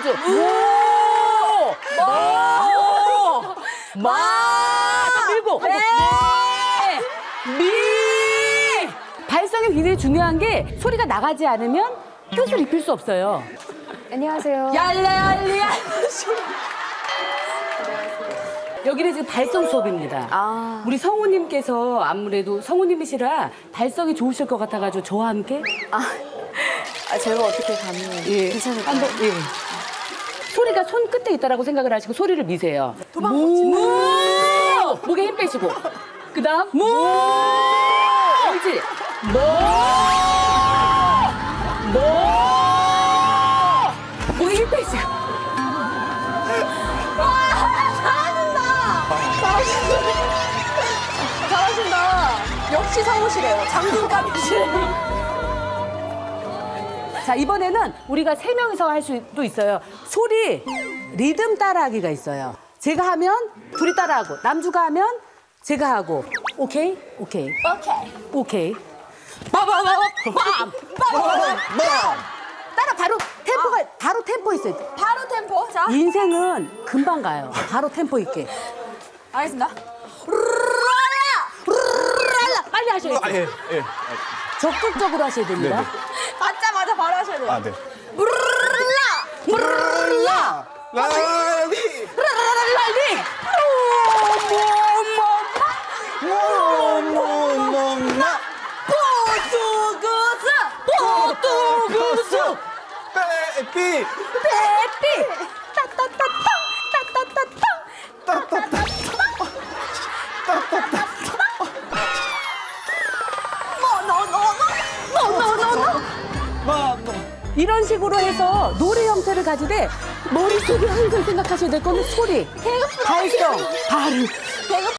아주 밀고 발성이 굉장히 중요한 게 소리가 나가지 않으면 뜻을 입힐 수 없어요. 안녕하세요. 얄레얄리야. 여기는 지금 발성 수업입니다. 우리 성우님께서 아무래도 성우님이시라 발성이 좋으실 것 같아가지고 저와 함께 제가 어떻게 감히 괜찮을까요? 한번 소리가 손 끝에 있다라고 생각을 하시고 소리를 미세요. 목에 힘 빼시고 그다음 옳지. 목에 힘 빼시고 잘하신다. 역시 사무실이에요. 장군감이시네. 자, 이번에는 우리가 3명이서 할 수도 있어요. 소리 리듬 따라하기가 있어요. 제가 하면 둘이 따라하고 남주가 하면 제가 하고. 오케이? 오케이. 오케이. 따라 바로 템포 있어요. 바로 템포. 자, 인생은 금방 가요. 바로 템포 있게. 알겠습니다. 빨리 하셔야죠. 예. 적극적으로 하셔야 됩니다. 받자마자 바로 하셔야 돼요. 네. 라리! 포투구스! 빼삐! 이런 식으로 해서 노래 형태를 가지되 머릿속에 항상 생각하셔야 될 거는 소리, 발성, 발음.